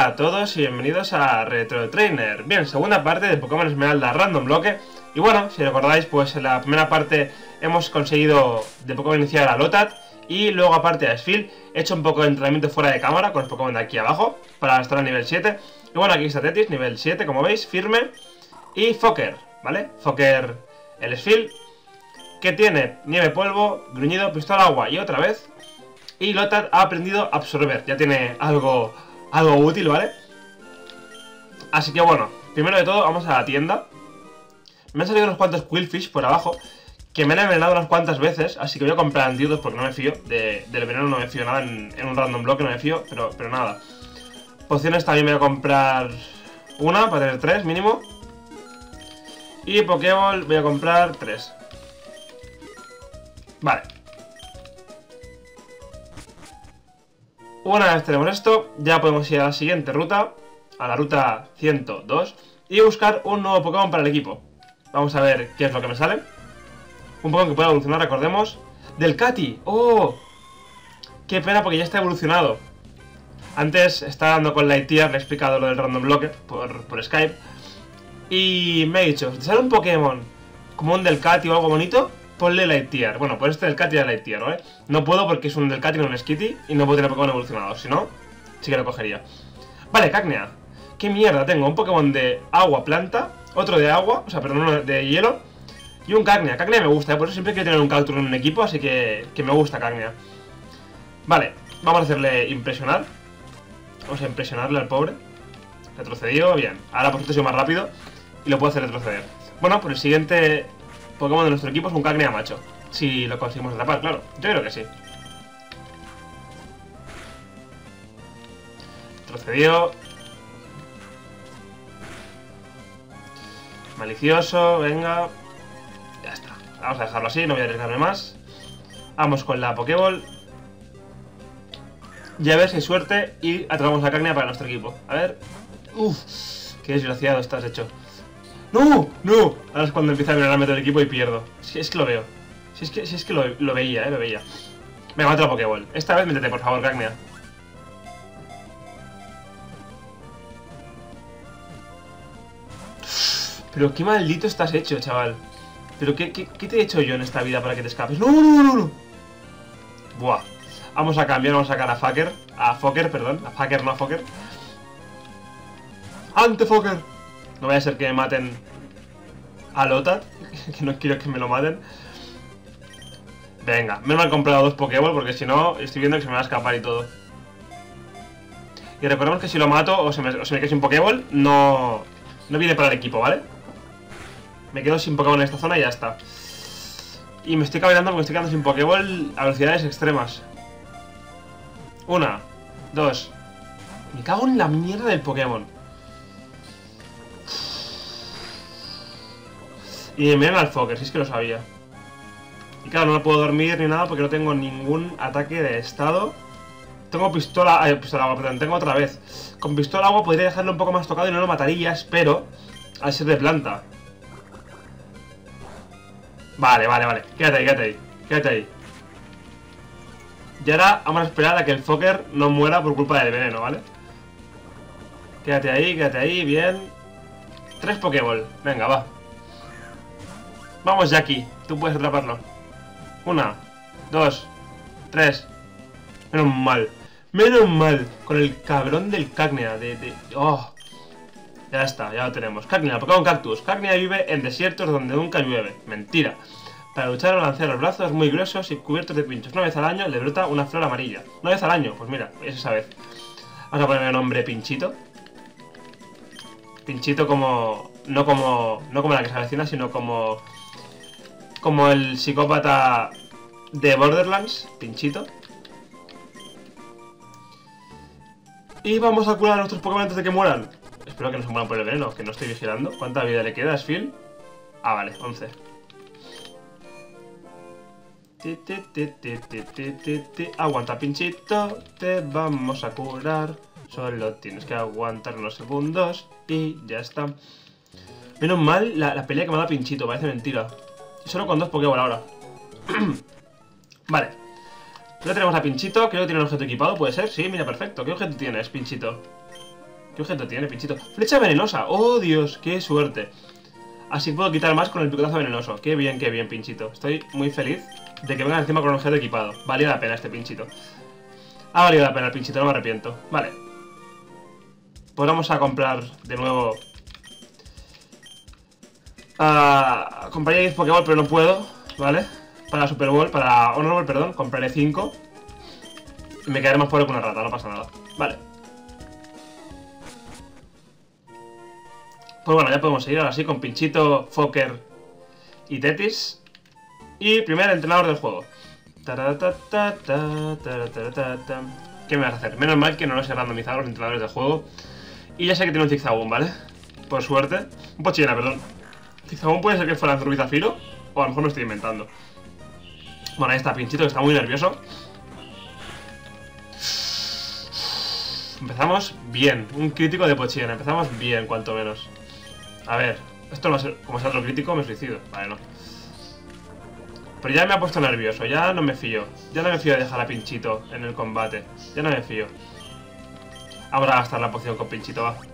Hola a todos y bienvenidos a Retro Trainer. Bien, segunda parte de Pokémon Esmeralda Random Bloque. Y bueno, si recordáis, pues en la primera parte hemos conseguido de Pokémon iniciar a Lotad. Y luego aparte a Spheal, he hecho un poco de entrenamiento fuera de cámara con los Pokémon de aquí abajo para estar a nivel 7. Y bueno, aquí está Tetis, nivel 7, como veis, firme. Y Fokker, ¿vale? Fokker, el Spheal, que tiene nieve polvo, gruñido, pistola agua y otra vez. Y Lotad ha aprendido a absorber, ya tiene algo útil, ¿vale? Así que bueno, primero de todo vamos a la tienda. Me han salido unos cuantos Quillfish por abajo que me han envenenado unas cuantas veces, así que voy a comprar antídotos porque no me fío del veneno, no me fío nada en un random bloque, no me fío, pero nada. Pociones también me voy a comprar una para tener 3 mínimo. Y Pokéball voy a comprar 3. Vale. Una vez tenemos esto, ya podemos ir a la siguiente ruta, a la ruta 102, y buscar un nuevo Pokémon para el equipo. Vamos a ver qué es lo que me sale. Un Pokémon que pueda evolucionar, recordemos. ¡Delcatty! ¡Oh! ¡Qué pena porque ya está evolucionado! Antes estaba dando con Lightyear, le he explicado lo del random bloque por Skype. Y me ha dicho, si te sale un Pokémon como un Delcatty o algo bonito, ponle Lightyear. Bueno, pues este Delcatty era Lightyear, ¿vale? No puedo porque es un Delcatty, no un Skitty, y no puedo tener Pokémon evolucionados. Si no, sí que lo cogería. Vale, Cacnea. ¿Qué mierda tengo? Un Pokémon de agua, planta, otro de agua, o sea, perdón, uno de hielo, y un Cacnea. Cacnea me gusta, por eso siempre quiero tener un Cacturne en un equipo, así que me gusta Cacnea. Vale, vamos a hacerle impresionar. Vamos a impresionarle al pobre. Retrocedido, bien. Ahora por cierto soy más rápido y lo puedo hacer retroceder. Bueno, pues el siguiente Pokémon de nuestro equipo es un Cacnea macho. Si lo conseguimos atrapar, claro. Yo creo que sí. Retrocedido. Malicioso, venga. Ya está. Vamos a dejarlo así, no voy a arriesgarme más. Vamos con la Pokéball. Y a ver si hay suerte y atrapamos la Cacnea para nuestro equipo. A ver. Uff, qué desgraciado estás hecho. ¡No! ¡No! Ahora es cuando empieza a ganarme todo el equipo y pierdo. Si es que lo veo. Si es que lo veía, lo veía. Venga, otra Pokéball. Esta vez métete, por favor, Cacnea. Pero qué maldito estás hecho, chaval. Pero qué te he hecho yo en esta vida para que te escapes. ¡No, no, no, no! Buah. Vamos a cambiar, vamos a sacar a Fokker. A Fokker, perdón. A Fokker, no a Fokker. ¡Ante Fokker! No vaya a ser que me maten a Lotad. Que no quiero que me lo maten. Venga, menos mal he comprado 2 Pokéball porque si no, estoy viendo que se me va a escapar y todo. Y recordemos que si lo mato o se me queda sin Pokéball, no viene para el equipo, ¿vale? Me quedo sin Pokémon en esta zona y ya está. Y me estoy cabreando porque estoy quedando sin Pokéball a velocidades extremas. 1, 2. Me cago en la mierda del Pokémon. Y me miran al Fokker, si es que lo sabía. Y claro, no puedo dormir ni nada porque no tengo ningún ataque de estado. Tengo pistola agua, perdón, tengo otra vez. Con pistola agua podría dejarlo un poco más tocado y no lo mataría, espero. Al ser de planta. Vale. Quédate ahí. Y ahora vamos a esperar a que el Fokker no muera por culpa del veneno, ¿vale? Quédate ahí, bien. 3 Pokéball, venga, va. Vamos, Jackie, tú puedes atraparlo. 1, 2, 3. Menos mal. Con el cabrón del Cacnea. Oh. Ya está, ya lo tenemos. Cacnea, Pokémon Cactus. Cacnea vive en desiertos donde nunca llueve. Mentira. Para luchar o lanzar los brazos muy gruesos y cubiertos de pinchos. Una vez al año le brota una flor amarilla. Una vez al año, pues mira, es esa vez. Vamos a ponerle el nombre Pinchito. Pinchito como... No como la que se avecina, sino como el psicópata de Borderlands. Pinchito. Y vamos a curar a nuestros Pokémon antes de que mueran. Espero que no se mueran por el veneno, que no estoy vigilando. ¿Cuánta vida le queda a Spheal? Ah, vale, 11. Aguanta, Pinchito, te vamos a curar. Solo tienes que aguantar unos segundos y ya está. Menos mal la pelea que me ha dado Pinchito, parece mentira. Y solo con 2 Pokéball ahora. Vale. Ya tenemos a Pinchito, creo que tiene un objeto equipado, ¿puede ser? Sí, mira, perfecto. ¿Qué objeto tienes, Pinchito? ¿Qué objeto tiene, pinchito? ¡Flecha venenosa! ¡Oh, Dios! ¡Qué suerte! Así puedo quitar más con el picotazo venenoso. Qué bien, pinchito. Estoy muy feliz de que venga encima con un objeto equipado. Valía la pena este pinchito. Ha valido la pena el pinchito, no me arrepiento. Vale. Pues vamos a comprar de nuevo... compraría 10 Pokéball, pero no puedo, ¿vale? Para Super Ball, para Honor Ball, perdón, compraré 5. Y me quedaré más pobre que una rata, no pasa nada. Vale. Pues bueno, ya podemos seguir ahora sí con Pinchito, Fokker y Tetis. Y primer entrenador del juego. ¿Qué me vas a hacer? Menos mal que no los he randomizado los entrenadores del juego. Y ya sé que tiene un Zigzagoon, ¿vale? Por suerte. Un Pochillena, perdón. Zigzagoon puede ser que fuera Zurbizafiro, o a lo mejor me estoy inventando. Bueno, ahí está Pinchito, que está muy nervioso. Empezamos bien. Un crítico de Pochillena. Empezamos bien, cuanto menos. A ver, esto no va a ser... Como sea otro crítico, me suicido. Vale, no. Pero ya me ha puesto nervioso. Ya no me fío. Ya no me fío de dejar a Pinchito en el combate. Ya no me fío. Vamos a gastar la poción con Pinchito, va.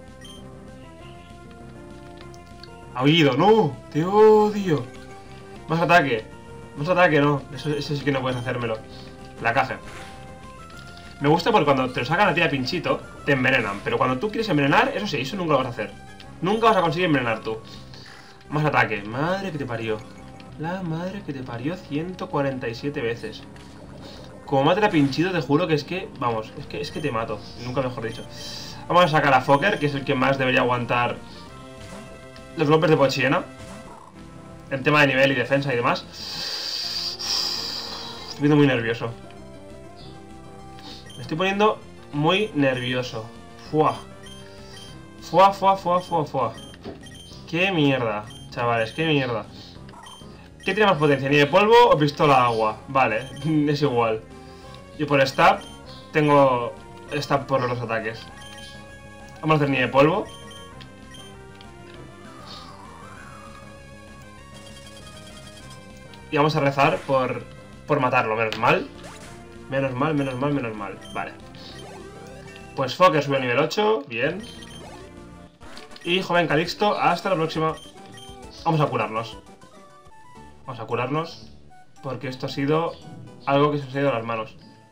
Ha huido, no. Te odio. Más ataque. Más ataque, no. Eso sí que no puedes hacérmelo. La caja. Me gusta porque cuando te lo sacan a ti a Pinchito, te envenenan. Pero cuando tú quieres envenenar, eso sí, eso nunca lo vas a hacer. Nunca vas a conseguir envenenar tú. Más ataque. Madre que te parió. La madre que te parió 147 veces. Como mate a Pinchito, te juro que es que... Vamos, es que te mato. Nunca mejor dicho. Vamos a sacar a Fokker, que es el que más debería aguantar los golpes de Pochillena. En tema de nivel y defensa y demás. Estoy viendo muy nervioso. Me estoy poniendo muy nervioso. Fuah. Fuah, fuah, fuah, fuah, fuah. Qué mierda, chavales, qué mierda. ¿Qué tiene más potencia? ¿Nieve polvo o pistola agua? Vale, es igual. Yo por stab tengo stab por los ataques. Vamos a hacer nieve polvo. Y vamos a rezar por matarlo, menos mal. Menos mal, menos mal, menos mal. Vale. Pues Fokker sube a nivel 8, bien. Y joven Calixto, hasta la próxima. Vamos a curarnos. Vamos a curarnos. Porque esto ha sido algo que se nos ha ido de las manos.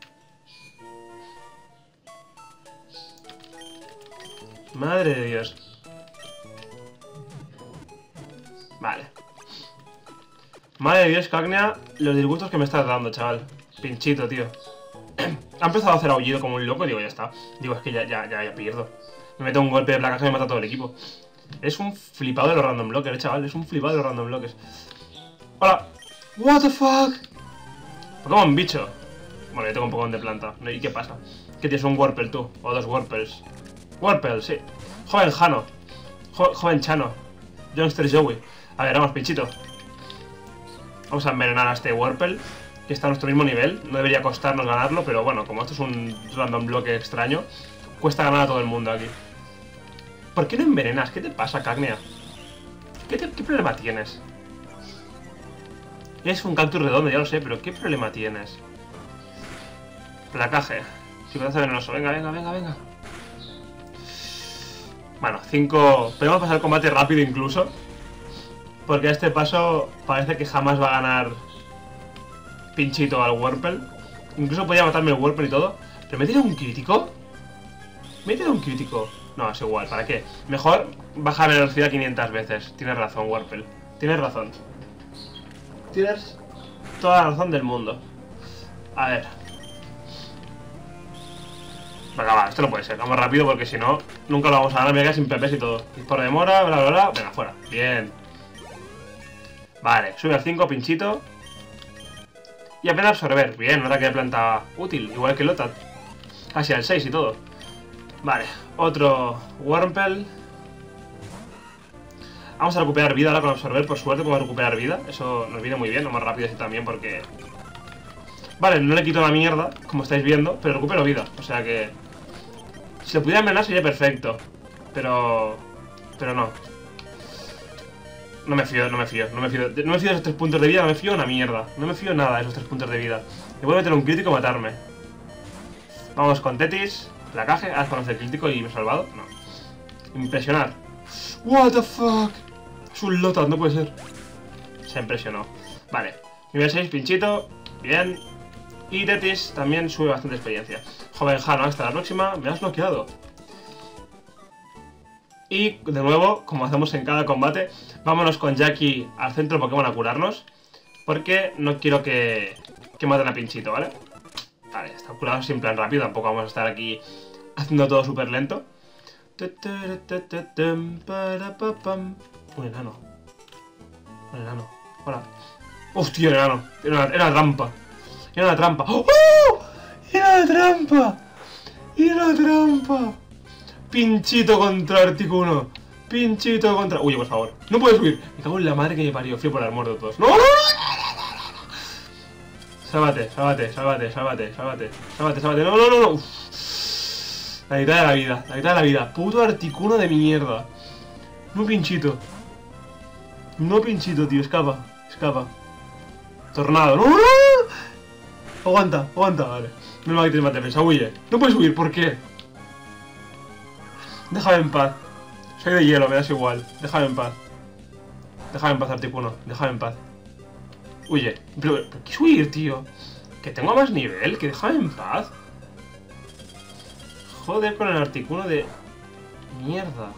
Madre de Dios. Vale. Madre de Dios, Cagnia, los disgustos que me estás dando, chaval. Pinchito, tío. Ha empezado a hacer aullido como un loco y digo, ya está. Digo, es que ya pierdo. Me meto un golpe de placaje y me mata a todo el equipo. Es un flipado de los random blockers, chaval. Es un flipado de los random blockers. Hola. What the fuck. Pokémon bicho. Bueno, yo tengo un Pokémon de planta. ¿Y qué pasa? ¿Qué tienes un Wurmple tú? O dos Wurmples. Wurmple, sí. Joven Jano. Joven Chano. Youngster Joey. A ver, vamos, Pinchito. Vamos a envenenar a este Wurmple, que está a nuestro mismo nivel. No debería costarnos ganarlo, pero bueno, como esto es un random bloque extraño, cuesta ganar a todo el mundo aquí. ¿Por qué no envenenas? ¿Qué te pasa, Cagnia? ¿Qué problema tienes? Es un cactus redondo, ya lo sé, pero ¿qué problema tienes? Placaje. Picotazo venenoso. Venga, venga, venga, venga. Bueno, 5... Podemos pasar el combate rápido incluso. Porque a este paso parece que jamás va a ganar Pinchito al Wurmple. Incluso podía matarme el Wurmple y todo. ¿Pero me tira un crítico? ¿Me tira un crítico? No, es igual, ¿para qué? Mejor bajar la velocidad 500 veces. Tienes razón, Wurmple. Tienes razón. Tienes toda la razón del mundo. A ver. Venga, va, esto no puede ser. Vamos rápido porque si no, nunca lo vamos a ganar. Me queda sin PPs y todo. Y por demora, bla, bla, bla. Venga, fuera. Bien. Vale, sube al 5, Pinchito. Y apenas absorber. Bien, un ataque de planta útil. Igual que Lotat. Casi al 6 y todo. Vale, otro Wurmple. Vamos a recuperar vida ahora con absorber. Por suerte podemos recuperar vida. Eso nos viene muy bien, lo más rápido así también porque... Vale, no le quito la mierda, como estáis viendo, pero recupero vida. O sea que... Si lo pudiera envenenar sería perfecto. Pero no. No me fío de esos 3 puntos de vida, no me fío una mierda. No me fío nada de esos 3 puntos de vida. Me voy a meter un crítico y matarme. Vamos con Tetis, placaje. Ah, es cuando hace el crítico y me he salvado. No. Impresionar. What the fuck. Es un Lotat, no puede ser. Se impresionó. Vale. Nivel 6, Pinchito. Bien. Y Tetis también sube bastante experiencia. Joven Jano, hasta la próxima. Me has bloqueado. Y de nuevo, como hacemos en cada combate, vámonos con Jackie al centro Pokémon a curarnos. Porque no quiero que maten a Pinchito, ¿vale? Vale, está curado sin plan rápido. Tampoco vamos a estar aquí haciendo todo súper lento. Un enano. Un enano. Hola. Hostia, el enano. Era una trampa. Era una trampa. ¡Oh! ¡Era una trampa! ¡Era una trampa! Pinchito contra Articuno. Pinchito contra... Uy, por favor. No puedes subir. Me cago en la madre que me parió. Fui por el muerto de todos. ¡No! Sálvate, sálvate, sálvate, sálvate, sálvate. Sálvate, sálvate. No, no, no, no. Uf. La mitad de la vida. La mitad de la vida. Puto Articuno de mierda. No Pinchito. No Pinchito, tío. Escapa. Escapa. Tornado. ¡No! Aguanta, aguanta. Vale. No me va a quitar más defensa. Huye. No puedes huir. ¿Por qué? Déjame en paz. Soy de hielo, me das igual. Déjame en paz. Déjame en paz, Articuno. Déjame en paz. Huye. Pero ¿qué es huir, tío? Que tengo más nivel. Que déjame en paz. Joder con el Articuno de... Mierda.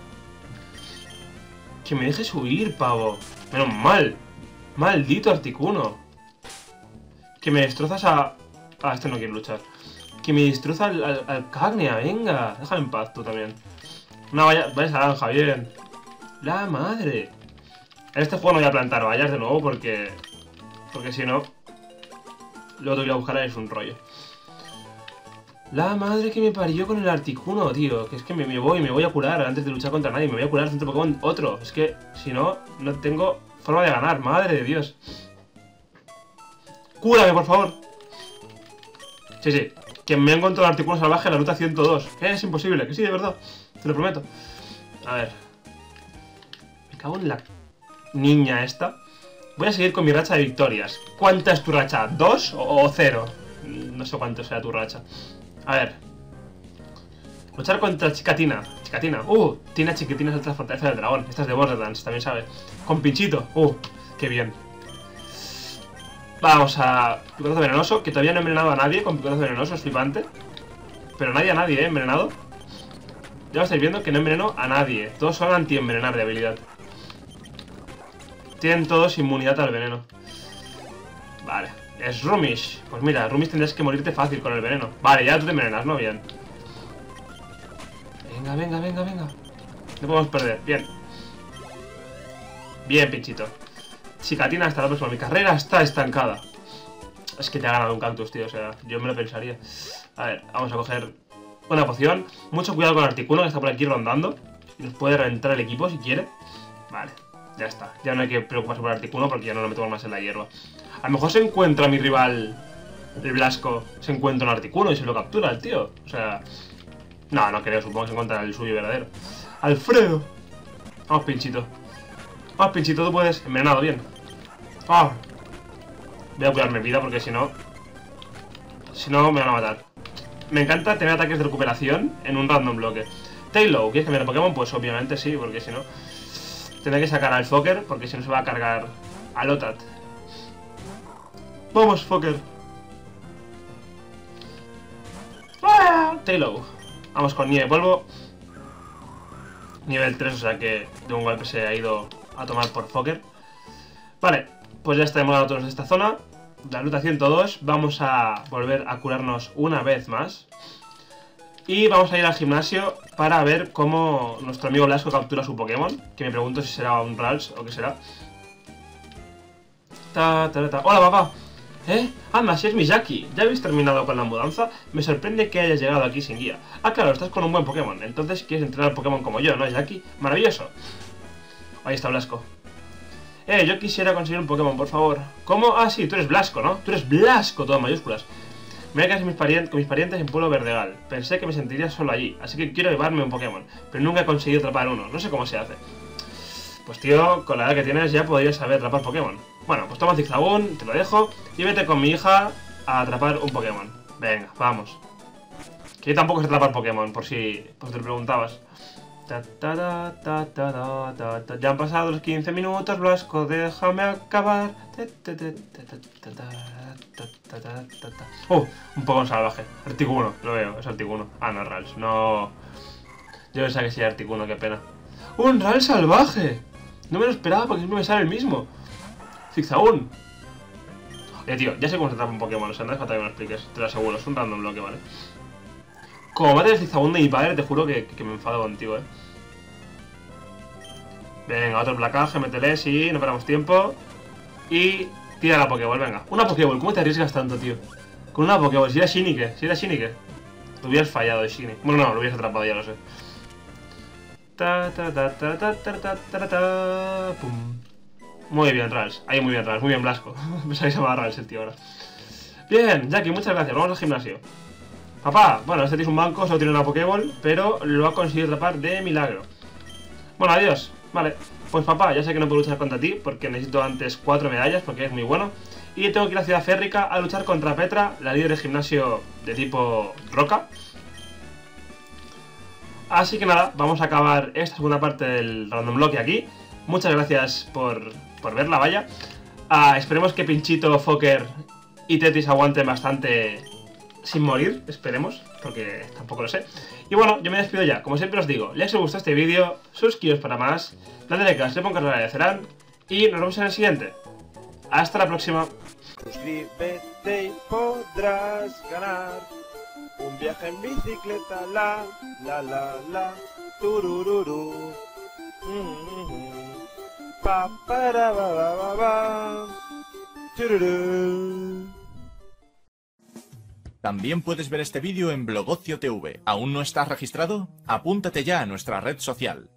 Que me dejes huir, pavo. Menos mal. Maldito Articuno. Que me destrozas a... Ah, este no quiere luchar. Que me destroza al Cagnia, venga. Déjame en paz, tú también. Una valla naranja, bien. La madre. En este juego no voy a plantar vallas de nuevo porque... Porque si no... Luego te voy a buscar es un rollo. La madre que me parió con el Articuno, tío. Que es que me voy a curar antes de luchar contra nadie. Me voy a curar al centro Pokémon otro. Es que si no, no tengo forma de ganar. Madre de Dios. ¡Cúrame, por favor! Sí, sí. Que me ha encontrado el Articuno salvaje en la ruta 102. Es imposible, que sí, de verdad. Te lo prometo. A ver. Me cago en la niña esta. Voy a seguir con mi racha de victorias. ¿Cuánta es tu racha? ¿2 o 0? No sé cuánto sea tu racha. A ver. Luchar contra Chicatina. Chicatina. Tina Chiquitina es otra fortaleza del dragón. Esta es de Borderlands, también sabe. Con Pinchito. Qué bien. Vamos a... Picotazo venenoso, que todavía no he envenenado a nadie con picotazo venenoso, es flipante. Pero nadie, envenenado. Ya lo estáis viendo que no enveneno a nadie. Todos son anti-envenenar de habilidad. Tienen todos inmunidad al veneno. Vale, es Rumish. Pues mira, Rumish tendrías que morirte fácil con el veneno. Vale, ya tú te envenenas, ¿no? Bien. Venga, venga, venga, venga. No podemos perder, bien. Bien, Pinchito. Chicatina, hasta la próxima. Mi carrera está estancada. Es que te ha ganado un cactus, tío. O sea, yo me lo pensaría. A ver, vamos a coger una poción. Mucho cuidado con Articuno, que está por aquí rondando. Y nos puede reventar el equipo si quiere. Vale, ya está. Ya no hay que preocuparse por Articuno porque ya no lo metemos más en la hierba. A lo mejor se encuentra mi rival, el Blasco. Se encuentra un Articuno y se lo captura el tío. O sea... No, no creo. Supongo que se encuentra el suyo verdadero. ¡Alfredo! Vamos, Pinchito. Vamos, Pinchito, tú puedes. Envenenado, bien. ¡Ah! Voy a cuidarme vida porque si no... Si no, me van a matar. Me encanta tener ataques de recuperación en un random bloque. Taillow, ¿quieres cambiar de Pokémon? Pues obviamente sí, porque si no... Tendré que sacar al Fokker, porque si no se va a cargar a Lotat. ¡Vamos, Fokker! ¡Ah! Taillow. Vamos con nieve polvo. Nivel 3, o sea que de un golpe se ha ido a tomar por Fokker. Vale, pues ya estaremos ganando todos de esta zona. La ruta 102. Vamos a volver a curarnos una vez más. Y vamos a ir al gimnasio para ver cómo nuestro amigo Blasco captura su Pokémon. Que me pregunto si será un Rals o qué será. ¡Hola, papá! Anda, si es Miyaki. ¿Ya habéis terminado con la mudanza? Me sorprende que hayas llegado aquí sin guía. Ah, claro, estás con un buen Pokémon. Entonces quieres entrenar Pokémon como yo, ¿no, Miyaki? ¡Maravilloso! Ahí está Blasco. Yo quisiera conseguir un Pokémon, por favor. ¿Cómo? Ah, sí, tú eres Blasco, ¿no? Tú eres Blasco, todo en mayúsculas. Me voy a quedar con mis parientes en Pueblo Verdegal. Pensé que me sentiría solo allí, así que quiero llevarme un Pokémon. Pero nunca he conseguido atrapar uno. No sé cómo se hace. Pues tío, con la edad que tienes ya podrías saber atrapar Pokémon. Bueno, pues toma Zigzagoon, te lo dejo. Y vete con mi hija a atrapar un Pokémon. Venga, vamos. Que yo tampoco sé atrapar Pokémon, por si te lo preguntabas. Ya han pasado los 15 minutos, Blasco, déjame acabar. Un poco salvaje. Articuno, lo veo, es Articuno. Ah, no, Rals, no. Yo pensaba que sería Articuno, qué pena. ¡Un Rals salvaje! No me lo esperaba porque siempre me sale el mismo. Zigzagoon. Tío, ya sé cómo se atrapa un Pokémon, o sea, no es falta que me lo expliques, te lo aseguro, es un random bloque, ¿vale? Como mates el Zigzagoon de mi padre, te juro que me enfado contigo, Venga, otro placaje, métele, sí, no perdamos tiempo. Y tira la Pokéball, venga. Una Pokéball, ¿cómo te arriesgas tanto, tío? Con una Pokéball, si era Shinike, Lo hubieras fallado de Shine. Bueno, no, lo hubieras atrapado, ya lo sé. Pum. Muy bien, Rals. Ahí muy bien, Rals. Muy bien, Blasco. Pensaba que se llamaba Rals el tío ahora. Bien, Jackie, muchas gracias. Vamos al gimnasio. Papá, bueno, este tío es un banco, solo tiene una Pokéball, pero lo ha conseguido atrapar de milagro. Bueno, adiós. Vale, pues papá, ya sé que no puedo luchar contra ti porque necesito antes 4 medallas porque es muy bueno. Y tengo que ir a Ciudad Férrica a luchar contra Petra, la líder de gimnasio de tipo roca. Así que nada, vamos a acabar esta segunda parte del random bloque aquí. Muchas gracias por verla, vaya. Esperemos que Pinchito, Fokker y Tetris aguanten bastante sin morir, esperemos, porque tampoco lo sé. Y bueno, yo me despido ya. Como siempre os digo, like si os gustó este vídeo, suscribiros para más, dadle like a que os lo agradecerán y nos vemos en el siguiente. Hasta la próxima. Suscríbete y podrás ganar un viaje en bicicleta, la, turururu. Pa para ba, tururú. También puedes ver este vídeo en Blogocio TV. ¿Aún no estás registrado? Apúntate ya a nuestra red social.